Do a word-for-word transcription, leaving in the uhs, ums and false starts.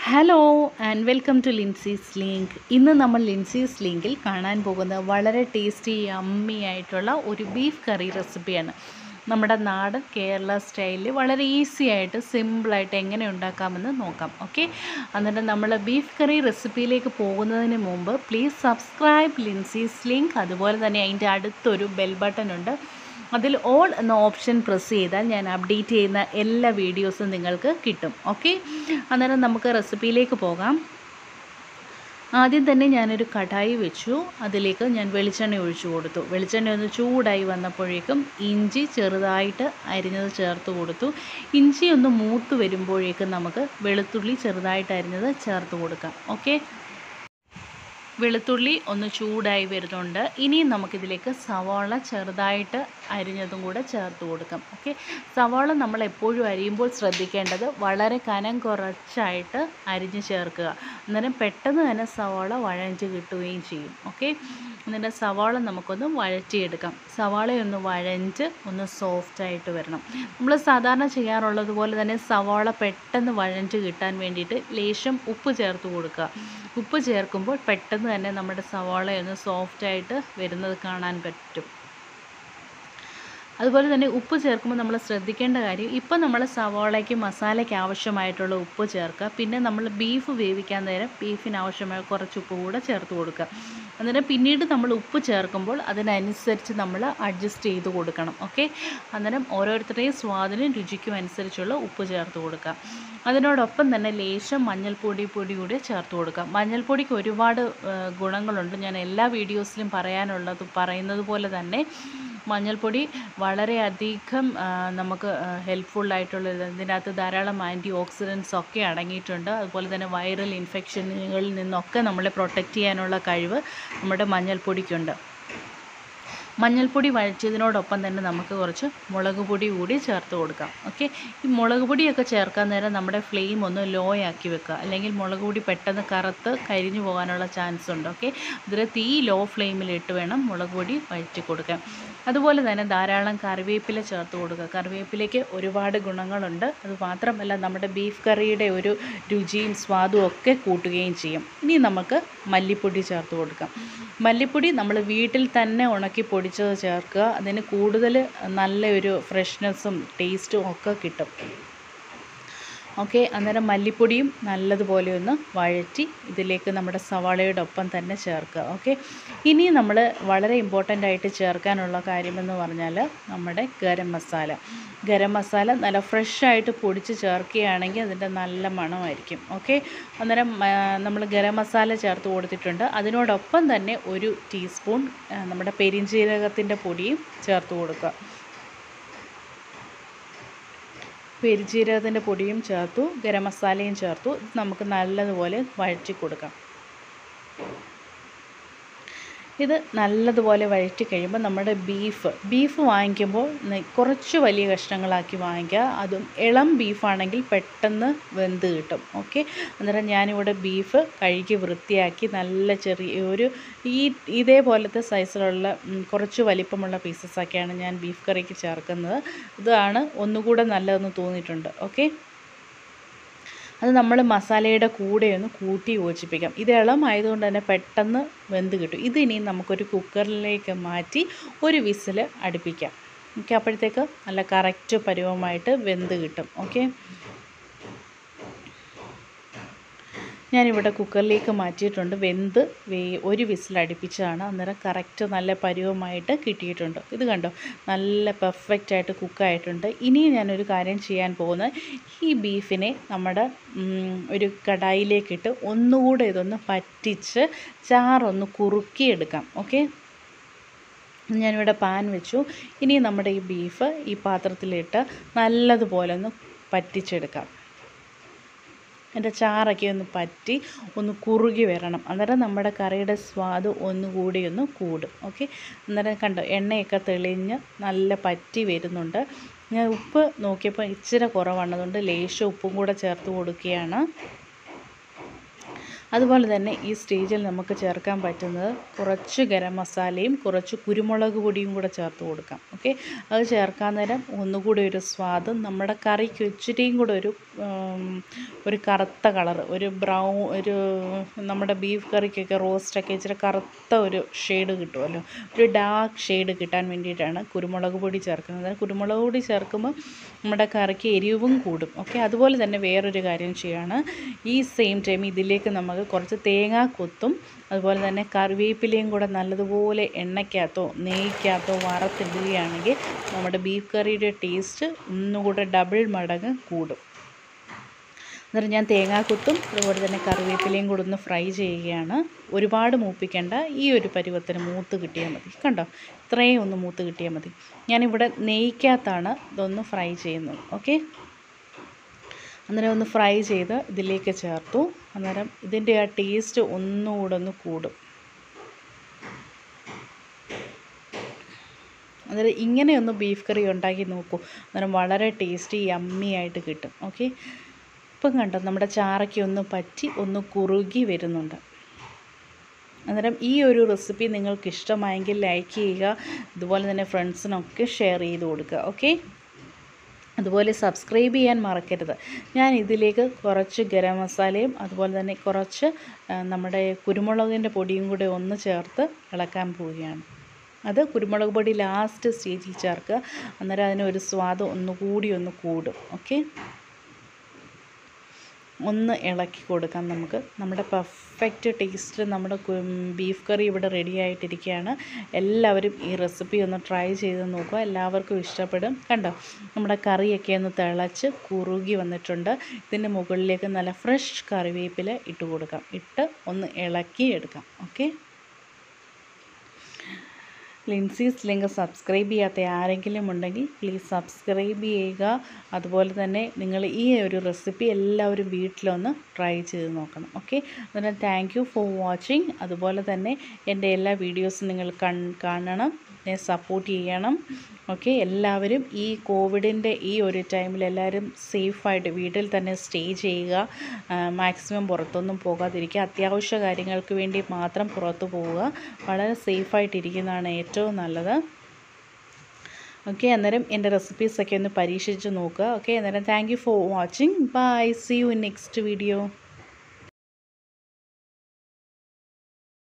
Hello and welcome to Linsy's link. ഇന്ന് നമ്മൾ ലിൻസീസ് ലിങ്കിൽ കാണാൻ പോകുന്നത് വളരെ ടേസ്റ്റി യമ്മി ആയിട്ടുള്ള ഒരു ബീഫ് കറി റെസിപ്പിയാണ്. നമ്മുടെ നാടൻ കേരള സ്റ്റൈലിൽ വളരെ ഈസി ആയിട്ട് സിമ്പിളായിട്ട് എങ്ങനെ ഉണ്ടാക്കാമെന്ന് നോക്കാം. ഓക്കെ, എന്നിട്ട് നമ്മൾ ബീഫ് കറി റെസിപ്പിയിലേക്ക് പോകുന്നതിന് മുമ്പ് പ്ലീസ് സബ്സ്ക്രൈബ് ലിൻസീസ് ലിങ്ക്. അതുപോലെ തന്നെ അതിൻ്റെ അടുത്തൊരു ബെൽ ബട്ടൺ ഉണ്ട്, അതിൽ ഓൾ എന്ന ഓപ്ഷൻ പ്രസ് ചെയ്താൽ ഞാൻ അപ്ഡേറ്റ് ചെയ്യുന്ന എല്ലാ വീഡിയോസും നിങ്ങൾക്ക് കിട്ടും. ഓക്കെ, അന്നേരം നമുക്ക് റെസിപ്പിയിലേക്ക് പോകാം. ആദ്യം തന്നെ ഞാനൊരു കടായി വെച്ചു, അതിലേക്ക് ഞാൻ വെളിച്ചെണ്ണ ഒഴിച്ചു കൊടുത്തു. വെളിച്ചെണ്ണ ഒന്ന് ചൂടായി വന്നപ്പോഴേക്കും ഇഞ്ചി ചെറുതായിട്ട് അരിഞ്ഞത് ചേർത്ത് കൊടുത്തു. ഇഞ്ചി ഒന്ന് മൂത്ത് വരുമ്പോഴേക്കും നമുക്ക് വെളുത്തുള്ളി ചെറുതായിട്ട് അരിഞ്ഞത് ചേർത്ത് കൊടുക്കാം. ഓക്കെ, വെളുത്തുള്ളി ഒന്ന് ചൂടായി വരുന്നുണ്ട്. ഇനിയും നമുക്കിതിലേക്ക് സവാള ചെറുതായിട്ട് അരിഞ്ഞതും കൂടെ ചേർത്ത് കൊടുക്കാം. ഓക്കെ, സവാള നമ്മൾ എപ്പോഴും അരിയുമ്പോൾ ശ്രദ്ധിക്കേണ്ടത് വളരെ കനം കുറച്ചായിട്ട് അരിഞ്ഞ് ചേർക്കുക, അന്നേരം പെട്ടെന്ന് തന്നെ സവാള വഴഞ്ഞ് കിട്ടുകയും ചെയ്യും. ഓക്കെ, എന്നിട്ട് സവാള നമുക്കൊന്ന് വഴറ്റിയെടുക്കാം. സവാളയൊന്ന് വഴഞ്ഞ് ഒന്ന് സോഫ്റ്റായിട്ട് വരണം. നമ്മൾ സാധാരണ ചെയ്യാറുള്ളത് പോലെ തന്നെ സവാള പെട്ടെന്ന് വഴഞ്ഞ് കിട്ടാൻ വേണ്ടിയിട്ട് ലേശം ഉപ്പ് ചേർത്ത് കൊടുക്കുക. ഉപ്പ് ചേർക്കുമ്പോൾ പെട്ടെന്ന് തന്നെ നമ്മുടെ സവാളയൊന്ന് സോഫ്റ്റായിട്ട് വരുന്നത് കാണാൻ പറ്റും. അതുപോലെ തന്നെ ഉപ്പ് ചേർക്കുമ്പോൾ നമ്മൾ ശ്രദ്ധിക്കേണ്ട കാര്യം, ഇപ്പം നമ്മൾ സവാളയ്ക്ക് മസാലയ്ക്ക് ആവശ്യമായിട്ടുള്ള ഉപ്പ് ചേർക്കുക. പിന്നെ നമ്മൾ ബീഫ് വേവിക്കാൻ നേരം ബീഫിന് ആവശ്യമായ കുറച്ച് ഉപ്പ് കൂടെ ചേർത്ത് കൊടുക്കുക. അന്നേരം പിന്നീട് നമ്മൾ ഉപ്പ് ചേർക്കുമ്പോൾ അതിനനുസരിച്ച് നമ്മൾ അഡ്ജസ്റ്റ് ചെയ്ത് കൊടുക്കണം. ഓക്കെ, അന്നേരം ഓരോരുത്തരുടെയും സ്വാദിനും രുചിക്കും അനുസരിച്ചുള്ള ഉപ്പ് ചേർത്ത് കൊടുക്കുക. അതിനോടൊപ്പം തന്നെ ലേശം മഞ്ഞൾപ്പൊടി പൊടി കൂടി ചേർത്ത് കൊടുക്കാം. മഞ്ഞൾപ്പൊടിക്ക് ഒരുപാട് ഗുണങ്ങളുണ്ട്. ഞാൻ എല്ലാ വീഡിയോസിലും പറയാനുള്ളത് പറയുന്നത് പോലെ തന്നെ മഞ്ഞൾപ്പൊടി വളരെയധികം നമുക്ക് ഹെൽപ്ഫുള്ളായിട്ടുള്ളത്. ഇതിനകത്ത് ധാരാളം ആൻറ്റി ഓക്സിഡൻസ് ഒക്കെ അടങ്ങിയിട്ടുണ്ട്. അതുപോലെ തന്നെ വൈറൽ ഇൻഫെക്ഷനുകളിൽ നിന്നൊക്കെ നമ്മളെ പ്രൊട്ടക്റ്റ് ചെയ്യാനുള്ള കഴിവ് നമ്മുടെ മഞ്ഞൾപ്പൊടിക്കുണ്ട്. മഞ്ഞൾപ്പൊടി വഴച്ചതിനോടൊപ്പം തന്നെ നമുക്ക് കുറച്ച് മുളക് പൊടി കൂടി ചേർത്ത് കൊടുക്കാം. ഓക്കെ, ഈ മുളക് പൊടിയൊക്കെ ചേർക്കാൻ നേരം നമ്മുടെ ഫ്ലെയിം ഒന്ന് ലോ ആക്കി വെക്കുക, അല്ലെങ്കിൽ മുളക് പൊടി പെട്ടെന്ന് കറുത്ത് കരിഞ്ഞു പോകാനുള്ള ചാൻസ് ഉണ്ട്. ഓക്കെ, ഇതിൽ തീ ലോ ഫ്ലെയിമിലിട്ട് വേണം മുളക് പൊടി വഴറ്റി കൊടുക്കാൻ. അതുപോലെ തന്നെ ധാരാളം കറിവേപ്പില ചേർത്ത് കൊടുക്കുക. കറിവേപ്പിലയ്ക്ക് ഒരുപാട് ഗുണങ്ങളുണ്ട്. അത് മാത്രമല്ല നമ്മുടെ ബീഫ് കറിയുടെ ഒരു രുചിയും സ്വാദും ഒക്കെ കൂട്ടുകയും ചെയ്യും. ഇനി നമുക്ക് മല്ലിപ്പൊടി ചേർത്ത് കൊടുക്കാം. മല്ലിപ്പൊടി നമ്മൾ വീട്ടിൽ തന്നെ ഉണക്കി പൊടിച്ചത് ചേർക്കുക. അതിന് കൂടുതൽ നല്ലൊരു ഫ്രഷ്നെസ്സും ടേസ്റ്റും ഒക്കെ കിട്ടും. ഓക്കെ, അന്നേരം മല്ലിപ്പൊടിയും നല്ലതുപോലെ ഒന്ന് വഴറ്റി ഇതിലേക്ക് നമ്മുടെ സവാളയുടെ ഒപ്പം തന്നെ ചേർക്കുക. ഓക്കെ, ഇനി നമ്മൾ വളരെ ഇമ്പോർട്ടൻ്റ് ആയിട്ട് ചേർക്കാനുള്ള കാര്യമെന്ന് പറഞ്ഞാൽ നമ്മുടെ ഗരം മസാല. ഗരം മസാല നല്ല ഫ്രഷായിട്ട് പൊടിച്ച് ചേർക്കുകയാണെങ്കിൽ അതിൻ്റെ നല്ല മണമായിരിക്കും. ഓക്കെ, അന്നേരം നമ്മൾ ഗരം മസാല ചേർത്ത് കൊടുത്തിട്ടുണ്ട്. അതിനോടൊപ്പം തന്നെ ഒരു ടീസ്പൂൺ നമ്മുടെ പെരിഞ്ജീരകത്തിൻ്റെ പൊടിയും ചേർത്ത് കൊടുക്കുക. പെരിഞ്ജീരകത്തിൻ്റെ പൊടിയും ചേർത്തു, ഗരം മസാലയും ചേർത്തു. നമുക്ക് നല്ലതുപോലെ വഴറ്റി കൊടുക്കാം. ഇത് നല്ലതുപോലെ വഴറ്റി കഴിയുമ്പോൾ നമ്മുടെ ബീഫ് ബീഫ് വാങ്ങിക്കുമ്പോൾ കുറച്ച് വലിയ കഷ്ണങ്ങളാക്കി വാങ്ങിക്കുക. അതും ഇളം ബീഫാണെങ്കിൽ പെട്ടെന്ന് വെന്ത് കിട്ടും. ഓക്കെ, അന്നേരം ഞാനിവിടെ ബീഫ് കഴുകി വൃത്തിയാക്കി നല്ല ചെറിയ ഒരു ഈ ഇതേപോലത്തെ സൈസിലുള്ള കുറച്ച് വലിപ്പമുള്ള പീസസാക്കിയാണ് ഞാൻ ബീഫ് കറിക്ക് ചേർക്കുന്നത്. ഇതാണ് ഒന്നുകൂടെ നല്ലതെന്ന് തോന്നിയിട്ടുണ്ട്. ഓക്കെ, അത് നമ്മൾ മസാലയുടെ കൂടെ ഒന്ന് കൂട്ടി യോജിപ്പിക്കാം. ഇത് ഇളമായതുകൊണ്ട് തന്നെ പെട്ടെന്ന് വെന്ത് കിട്ടും. ഇതിനി നമുക്കൊരു കുക്കറിലേക്ക് മാറ്റി ഒരു വിസിൽ അടുപ്പിക്കാം. ഓക്കെ, അപ്പോഴത്തേക്ക് നല്ല കറക്റ്റ് പരുവമായിട്ട് വെന്ത് കിട്ടും. ഓക്കെ, ഞാനിവിടെ കുക്കറിലേക്ക് മാറ്റിയിട്ടുണ്ട്. വെന്ത് വേ ഒരു വിസിൽ അടുപ്പിച്ചതാണ്. അന്നേരം കറക്റ്റ് നല്ല പരുവമായിട്ട് കിട്ടിയിട്ടുണ്ട്. ഇത് കണ്ടോ, നല്ല പെർഫെക്റ്റായിട്ട് കുക്കായിട്ടുണ്ട്. ഇനി ഞാനൊരു കാര്യം ചെയ്യാൻ പോകുന്നത്, ഈ ബീഫിനെ നമ്മുടെ ഒരു കടായിലേക്കിട്ട് ഒന്നുകൂടെ ഇതൊന്ന് പറ്റിച്ച് ചാറൊന്ന് കുറുക്കിയെടുക്കാം. ഓക്കെ, ഞാനിവിടെ പാൻ വെച്ചു. ഇനി നമ്മുടെ ഈ ബീഫ് ഈ പാത്രത്തിലിട്ട് നല്ലതുപോലെ ഒന്ന് പറ്റിച്ചെടുക്കാം. എൻ്റെ ചാറൊക്കെ ഒന്ന് പറ്റി ഒന്ന് കുറുകി വരണം. അന്നേരം നമ്മുടെ കറിയുടെ സ്വാദ് ഒന്നുകൂടി ഒന്ന് കൂടും. ഓക്കെ, അന്നേരം കണ്ടോ, എണ്ണയൊക്കെ തെളിഞ്ഞ് നല്ല പറ്റി വരുന്നുണ്ട്. ഞാൻ ഉപ്പ് നോക്കിയപ്പോൾ ഇച്ചിരി കുറവാണ്, അതുകൊണ്ട് ലേശം ഉപ്പും കൂടെ ചേർത്ത് കൊടുക്കുകയാണ്. അതുപോലെ തന്നെ ഈ സ്റ്റേജിൽ നമുക്ക് ചേർക്കാൻ പറ്റുന്നത് കുറച്ച് ഗരം മസാലയും കുറച്ച് കുരുമുളക് പൊടിയും കൂടെ ചേർത്ത് കൊടുക്കാം. ഓക്കെ, അത് ചേർക്കാൻ നേരം ഒന്നുകൂടി ഒരു സ്വാദും നമ്മുടെ കറിക്ക് ഇച്ചിരിയും കൂടെ ഒരു ഒരു കറുത്ത കളർ, ഒരു ബ്രൗൺ, ഒരു നമ്മുടെ ബീഫ് കറിക്കൊക്കെ റോസ്റ്റൊക്കെ ഇച്ചിരി കറുത്ത ഒരു ഷെയ്ഡ് കിട്ടുമല്ലോ, ഒരു ഡാർക്ക് ഷെയ്ഡ് കിട്ടാൻ വേണ്ടിയിട്ടാണ് കുരുമുളക് പൊടി ചേർക്കുന്നത്. കുരുമുളക് പൊടി ചേർക്കുമ്പോൾ നമ്മുടെ കറിക്ക് എരിവും കൂടും. ഓക്കെ, അതുപോലെ തന്നെ വേറൊരു കാര്യം ചെയ്യാണ്, ഈ സെയിം ടൈം ഇതിലേക്ക് നമുക്ക് കുറച്ച് തേങ്ങാക്കൊത്തും അതുപോലെ തന്നെ കറിവേപ്പിലയും കൂടെ നല്ലതുപോലെ എണ്ണയ്ക്കകത്തോ നെയ്ക്കകത്തോ വറുത്തിടുകയാണെങ്കിൽ നമ്മുടെ ബീഫ് കറിയുടെ ടേസ്റ്റ് ഒന്നുകൂടെ ഡബിൾ മടങ്ങ് കൂടും. എന്നിട്ട് ഞാൻ തേങ്ങാക്കൊത്തും അതുപോലെ തന്നെ കറിവേപ്പിലയും കൂടെ ഒന്ന് ഫ്രൈ ചെയ്യുകയാണ്. ഒരുപാട് മൂപ്പിക്കേണ്ട, ഈ ഒരു പരുവത്തിന് മൂത്ത് കിട്ടിയാൽ മതി. കണ്ടോ, ഇത്രയും ഒന്ന് മൂത്ത് കിട്ടിയാൽ മതി. ഞാനിവിടെ നെയ്ക്കകത്താണ് ഇതൊന്ന് ഫ്രൈ ചെയ്യുന്നത്. ഓക്കെ, അന്നേരം ഒന്ന് ഫ്രൈ ചെയ്ത് ഇതിലേക്ക് ചേർത്തു. അന്നേരം ഇതിൻ്റെ ആ ടേസ്റ്റ് ഒന്നുകൂടെ ഒന്ന് കൂടും. അന്നേരം ഇങ്ങനെയൊന്ന് ബീഫ് കറി ഉണ്ടാക്കി നോക്കൂ, അന്നേരം വളരെ ടേസ്റ്റി യമ്മി ആയിട്ട് കിട്ടും. ഓക്കെ, ഇപ്പം കണ്ടോ നമ്മുടെ ചാറയ്ക്ക് ഒന്ന് പറ്റി ഒന്ന് കുറുകി വരുന്നുണ്ട്. അന്നേരം ഈ ഒരു റെസിപ്പി നിങ്ങൾക്ക് ഇഷ്ടമായെങ്കിൽ ലൈക്ക് ചെയ്യുക, അതുപോലെ തന്നെ ഫ്രണ്ട്സിനൊക്കെ ഷെയർ ചെയ്ത് കൊടുക്കുക. ഓക്കെ, അതുപോലെ സബ്സ്ക്രൈബ് ചെയ്യാൻ മറക്കരുത്. ഞാൻ ഇതിലേക്ക് കുറച്ച് ഗരം മസാലയും അതുപോലെ തന്നെ കുറച്ച് നമ്മുടെ കുരുമുളകിൻ്റെ പൊടിയും കൂടെ ഒന്ന് ചേർത്ത് ഇളക്കാൻ പോവുകയാണ്. അത് കുരുമുളക് പൊടി ലാസ്റ്റ് സ്റ്റേജിൽ ചേർക്കുക, അന്നേരം അതിനൊരു സ്വാദ് ഒന്നുകൂടി ഒന്ന് കൂടും. ഓക്കെ, ഒന്ന് ഇളക്കി കൊടുക്കാം നമുക്ക്. നമ്മുടെ പെർഫെക്റ്റ് ടേസ്റ്റ് നമ്മുടെ ബീഫ് കറി ഇവിടെ റെഡി ആയിട്ടിരിക്കുകയാണ്. എല്ലാവരും ഈ റെസിപ്പി ഒന്ന് ട്രൈ ചെയ്ത് നോക്കുക, എല്ലാവർക്കും ഇഷ്ടപ്പെടും. കണ്ടോ, നമ്മുടെ കറിയൊക്കെ ഒന്ന് തിളച്ച് കുറുകി വന്നിട്ടുണ്ട്. ഇതിൻ്റെ മുകളിലേക്ക് നല്ല ഫ്രഷ് കറിവേപ്പില ഇട്ട് കൊടുക്കാം, ഇട്ട് ഒന്ന് ഇളക്കി എടുക്കാം. ഓക്കെ, ലിൻസീസ് ലിങ്ക് സബ്സ്ക്രൈബ് ചെയ്യാത്ത ആരെങ്കിലും ഉണ്ടെങ്കിൽ പ്ലീസ് സബ്സ്ക്രൈബ് ചെയ്യുക. അതുപോലെ തന്നെ നിങ്ങൾ ഈ ഒരു റെസിപ്പി എല്ലാവരും വീട്ടിലൊന്ന് ട്രൈ ചെയ്ത് നോക്കണം. ഓക്കെ, അതിനാൽ താങ്ക് യു ഫോർ വാച്ചിങ്. അതുപോലെ തന്നെ എൻ്റെ എല്ലാ വീഡിയോസും നിങ്ങൾ കാണണം, എന്നെ സപ്പോർട്ട് ചെയ്യണം. ഓക്കെ, എല്ലാവരും ഈ കോവിഡിൻ്റെ ഈ ഒരു ടൈമിൽ എല്ലാവരും സേഫായിട്ട് വീട്ടിൽ തന്നെ സ്റ്റേ ചെയ്യുക, മാക്സിമം പുറത്തൊന്നും പോകാതിരിക്കുക, അത്യാവശ്യ കാര്യങ്ങൾക്ക് വേണ്ടി മാത്രം പുറത്തു പോവുക. വളരെ സേഫായിട്ടിരിക്കുന്നതാണ് ഏറ്റവും നല്ലത്. ഓക്കെ, അന്നേരം എൻ്റെ റെസിപ്പീസൊക്കെ ഒന്ന് പരീക്ഷിച്ച് നോക്കുക. ഓക്കെ, അന്നേരം thank you for watching. Bye, see you in next video.